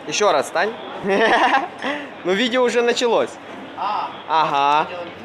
Еще раз стань. Ну, видео уже началось. Ага.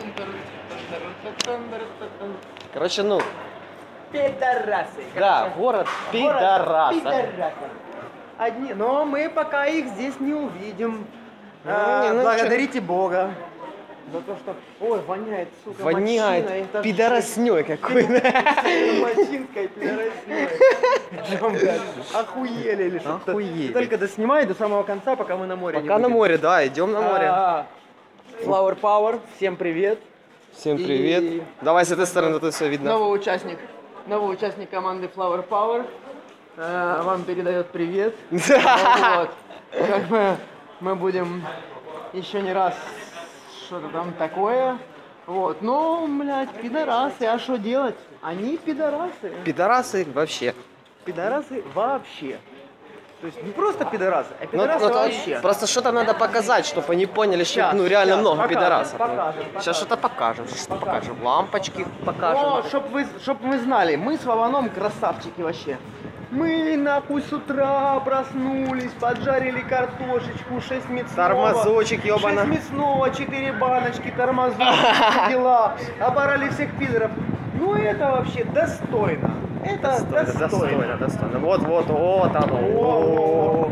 Короче, ну. Пидорасы. Да, город пидорасов. Одни, но мы пока их здесь не увидим. ну Благодарите Бога. За то, что... Ой, воняет, сука, Воняет мочиной. пидороснёй какой-то. Мочинкой пидороснёй. Охуели или что? Охуели. Только доснимай до самого конца, пока мы на море не Пока на будем. море, да, идем на море. Flower Power, всем привет. Всем привет. И- Давай с этой стороны, тут все видно. Новый участник команды Flower Power вам передает привет. Вот. Как бы мы будем еще не раз что-то там такое. Вот. Ну, блядь, пидорасы, а что делать? Они пидорасы. Пидорасы вообще. Пидорасы вообще. То есть не просто пидорасы, а Ну, пидорасы ну, вообще. Просто что-то надо показать, чтобы они поняли, что Щас, ну реально щас, много покажем, пидорасов. покажем. Сейчас что-то покажем. Что покажем? Лампочки покажем. Но, чтоб вы знали, мы с Вованом красавчики вообще. Мы нахуй с утра проснулись, поджарили картошечку, 6 мясного. Тормозочек, ёбана. 6 мясного, 4 баночки, тормозочек, все дела. Оборали всех пидоров. Ну это вообще достойно. Это достойно. достойно. Вот, вот оно. Во-во-во.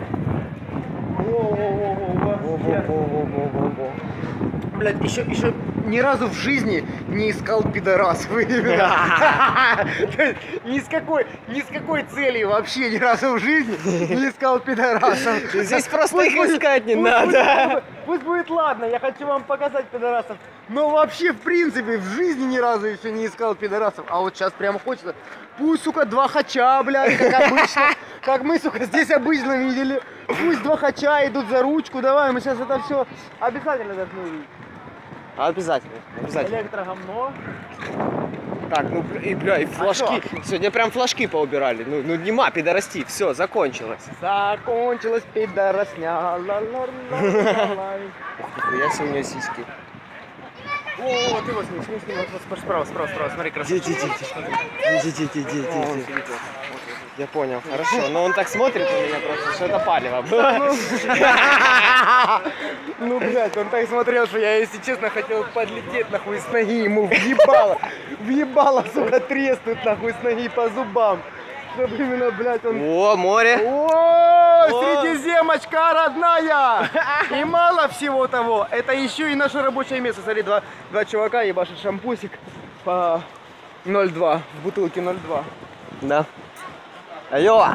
Во-во-во-во-во-во. Блядь, еще ни разу в жизни не искал пидорасов. То есть ни с какой целью вообще ни разу в жизни не искал пидорасов. Здесь просто их искать не Пусть надо. Пусть будет ладно, я хочу вам показать пидорасов. Но вообще, в принципе, в жизни ни разу еще не искал пидорасов. А вот сейчас прямо хочется. Пусть, сука, 2 хача, блядь, как обычно. Как мы, сука, здесь обычно видели. Пусть 2 хача идут за ручку. Давай, мы сейчас это все обязательно должны увидеть. Обязательно. Электроговно. Так, ну и бля, и флажки. Сегодня прям флажки поубирали. Ну нема пидорасти, все, закончилось. Закончилась пидоросня. Ла-ла-ла-ла-ла. Я сегодня сиськи. О, ты вот сними, вот справа, смотри, красавчик. Я понял, хорошо. Но он так смотрит на меня просто, что это палево было. Ну, блядь, он так смотрел, что я, если честно, хотел подлететь нахуй с ноги, ему въебало. Въебало, сука, треснуть нахуй с ноги по зубам. Чтобы именно, блядь, он... О, море. О, Средиземочка родная! И мало всего того, это еще и наше рабочее место. Смотри, два чувака ебашат шампусик по 0,2, в бутылке 0,2. Да. Алло.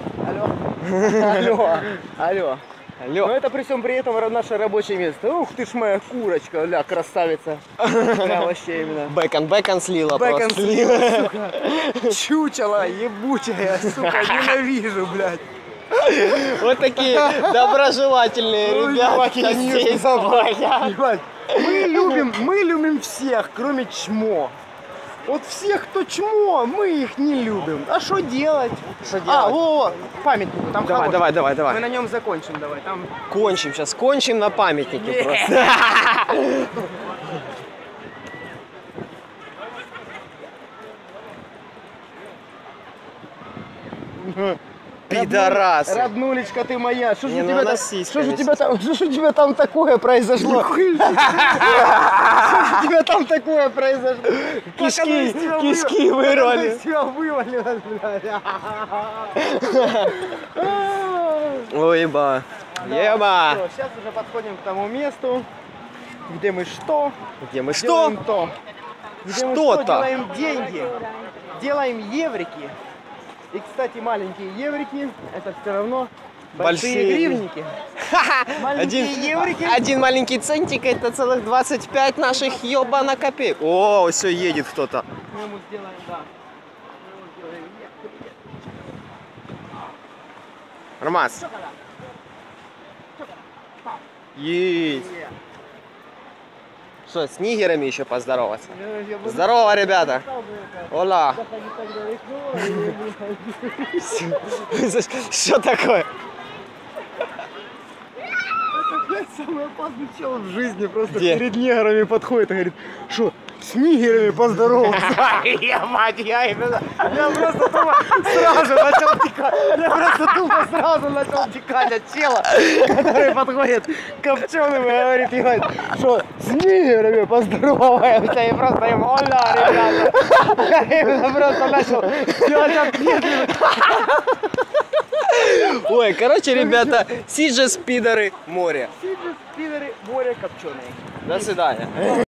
Алло. Но это при всем при этом наше рабочее место. Ух ты ж моя курочка, ля, красавица. Да, вообще именно. Бэкон слила Бэкон просто. слила, сука. Чучело ебучая, сука, ненавижу, блядь. Вот такие доброжелательные Ну, ребята ебать, здесь стоят. ебать. Мы любим всех, кроме чмо. Вот всех, кто чмо, мы их не любим. А что делать? Что делать? Во, памятник, там Давай, хороший. давай. Мы на нем закончим, давай. Там... Кончим сейчас, кончим на памятнике Не. просто. Пидорасы. Роднулечка ты моя, что же Не, у ну тебя она там, сиськами что же у тебя там такое произошло? Что же у тебя там такое произошло? Кишки вырвали. Как оно из тебя вывалилось, блядь. Ой, еба. Еба. Всё, сейчас уже подходим к тому месту, где мы что? Где мы что? Делаем то. Где мы Что-то. делаем деньги, делаем еврики. И, кстати, маленькие еврики, это все равно большие Большие. гривники. Маленькие еврики. Один маленький центик, это целых 25 наших ёбана копеек. О, все, едет кто-то. Мы ему сделаем, да. Ромас. Есть. Что, с нигерами еще поздороваться? Здорово, ребята. Ола. Что такое? Это, блядь, самый опасный чел в жизни. Просто Где? перед неграми подходит и говорит, что, с нигерами поздоровался. Я, мать, я просто тупо сразу начал текать. Я просто тупо сразу начал текать от тела, который подходит к копченым и говорит, ебать, что с нигерами поздороваемся. И просто им, оля, ребята. Я просто начал делать ответы. Ой, короче, ребята, Сиджес, пидоры, море. Сиджес, пидоры, море копченые. До свидания.